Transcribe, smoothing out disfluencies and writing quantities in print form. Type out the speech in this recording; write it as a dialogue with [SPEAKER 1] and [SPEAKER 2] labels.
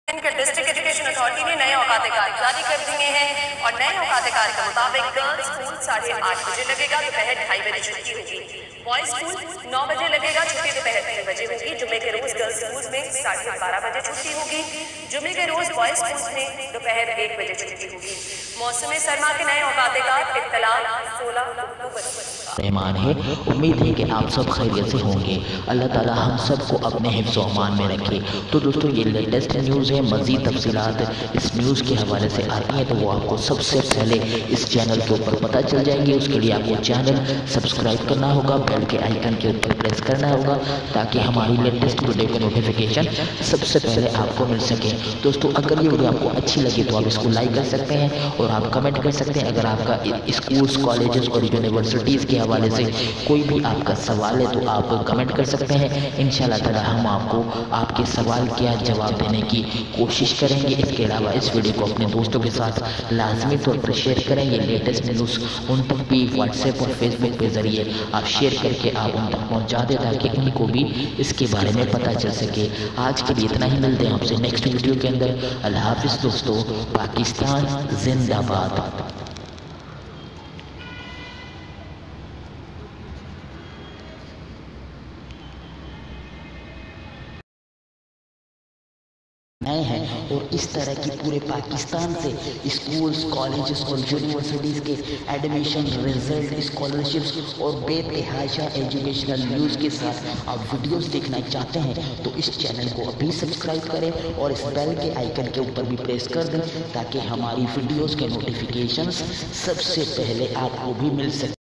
[SPEAKER 1] के district education authority ने नए औकात कार जारी कर दिए हैं और नए औकात कार के मुताबिक गर्ल्स स्कूल 8:30 बजे लगेगा, दोपहर 2:30 बजे छुट्टी होगी। बॉयज स्कूल 9 बजे लगेगा, छुट्टी दोपहर 3 बजे होगी। जुम्मे के रोज गर्ल्स स्कूल में 12:30 बजे छुट्टी होगी। जुम्मे के रोज बॉयज स्कूल में दोपहर 1 बजे छुट्टी होगी। मौसम सरमा के नए औकात कार इत्तलात 16 अक्टूबर
[SPEAKER 2] रहमान है। उम्मीद है कि आप सब खैरियत से होंगे। अल्लाह ताला हम सब को अपने हिफ्ज़ व अमान में रखे। तो दोस्तों ये लेटेस्ट न्यूज़ है। मज़ीद तफसीलात इस न्यूज़ के हवाले से आती हैं तो वो आपको सबसे पहले इस चैनल के ऊपर पता चल जाएंगे। उसके लिए आपको चैनल सब्सक्राइब करना होगा, बेल के आइकन के ऊपर प्रेस करना होगा ताकि हमारी लेटेस्ट वीडियो की नोटिफिकेशन सबसे पहले आपको मिल सके। दोस्तों अगर ये वीडियो आपको अच्छी लगी तो आप इसको लाइक कर सकते हैं और आप कमेंट कर सकते हैं। अगर आपका स्कूल्स, कॉलेजेस और यूनिवर्सिटीज़ के हवाले से कोई भी आपका सवाल है तो आप कमेंट कर सकते हैं। इंशाल्लाह ताला हम आपको आपके सवाल का जवाब देने की कोशिश करेंगे। इसके अलावा इस वीडियो को अपने दोस्तों के साथ लाजमी तौर पर शेयर करें। ये लेटेस्ट न्यूज़ उन तक भी व्हाट्सएप और फेसबुक के ज़रिए आप शेयर करके आप उन तक पहुँचा दें ताकि उनको भी इसके बारे में पता चल सके। आज के लिए इतना ही, मिलते हैं आपसे नेक्स्ट वीडियो के अंदर। अल्लाह हाफिज़ दोस्तों। पाकिस्तान जिंदाबाद। नए हैं और इस तरह की पूरे पाकिस्तान से स्कूल्स, कॉलेजेस और यूनिवर्सिटीज़ के एडमिशन, रिजल्ट, स्कॉलरशिप्स और बेतहाशा एजुकेशनल न्यूज़ के साथ आप वीडियोस देखना चाहते हैं तो इस चैनल को अभी सब्सक्राइब करें और इस बेल के आइकन के ऊपर भी प्रेस कर दें ताकि हमारी वीडियोस के नोटिफिकेशंस सबसे पहले आपको भी मिल सके।